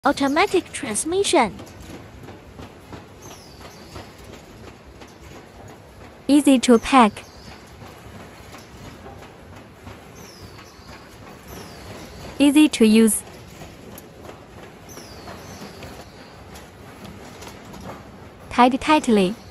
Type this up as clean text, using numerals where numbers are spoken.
Automatic transmission. Easy to pack. Easy to use. Tied tightly.